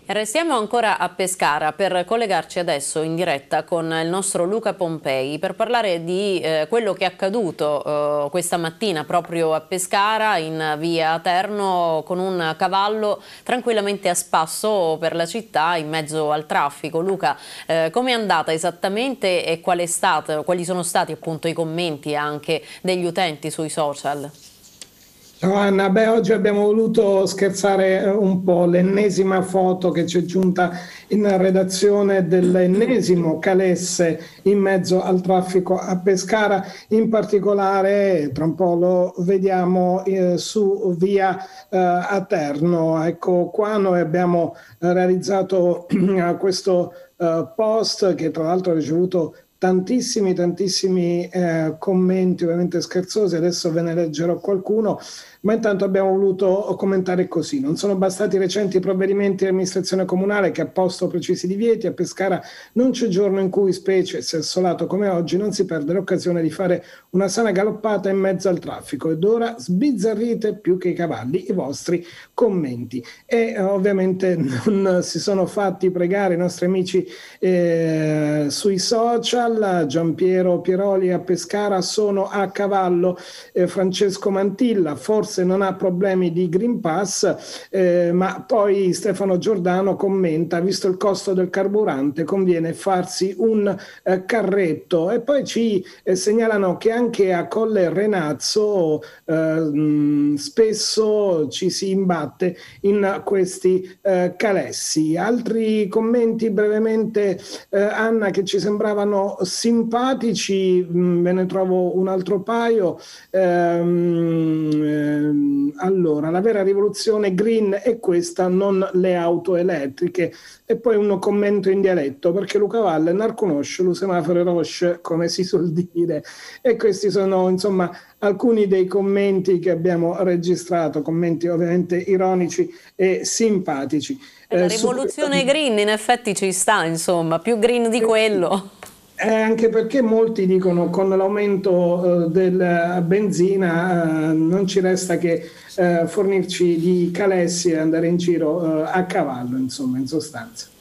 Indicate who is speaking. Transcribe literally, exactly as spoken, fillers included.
Speaker 1: Restiamo ancora a Pescara per collegarci adesso in diretta con il nostro Luca Pompei per parlare di eh, quello che è accaduto eh, questa mattina proprio a Pescara in via Terno con un cavallo tranquillamente a spasso per la città in mezzo al traffico. Luca, eh, come è andata esattamente e qual è stato, quali sono stati appunto i commenti anche degli utenti sui social?
Speaker 2: Ciao Anna, beh, oggi abbiamo voluto scherzare un po', l'ennesima foto che ci è giunta in redazione dell'ennesimo calesse in mezzo al traffico a Pescara, in particolare, tra un po' lo vediamo eh, su via eh, Aterno. Ecco qua noi abbiamo realizzato questo eh, post che tra l'altro ha ricevuto tantissimi, tantissimi eh, commenti, ovviamente scherzosi, adesso ve ne leggerò qualcuno, ma intanto abbiamo voluto commentare così. Non sono bastati i recenti provvedimenti dell'amministrazione comunale che ha posto precisi divieti. A Pescara non c'è giorno in cui, specie se assolato come oggi, non si perde l'occasione di fare una sana galoppata in mezzo al traffico, ed ora sbizzarrite più che i cavalli i vostri commenti. E eh, ovviamente non si sono fatti pregare i nostri amici eh, sui social. Giampiero Pieroli a Pescara sono a cavallo, eh, Francesco Mantilla forse non ha problemi di Green Pass, eh, ma poi Stefano Giordano commenta: visto il costo del carburante conviene farsi un eh, carretto. E poi ci eh, segnalano che anche a Colle Renazzo eh, mh, spesso ci si imbatte in questi eh, calessi. Altri commenti brevemente, eh, Anna, che ci sembravano simpatici, mh, ve ne trovo un altro paio. Ehm, ehm, allora, la vera rivoluzione green è questa, non le auto elettriche. E poi un commento in dialetto, perché Luca Valle non conosce lo semaforo rosso, come si suol dire. E questi sono, insomma, alcuni dei commenti che abbiamo registrato, commenti ovviamente ironici e simpatici.
Speaker 1: E la
Speaker 2: Eh, su
Speaker 1: rivoluzione
Speaker 2: questa...
Speaker 1: green in effetti ci sta, insomma, più green di quello.
Speaker 2: Eh, anche perché molti dicono con l'aumento eh, della benzina eh, non ci resta che eh, fornirci di calessi e andare in giro eh, a cavallo, insomma, in sostanza.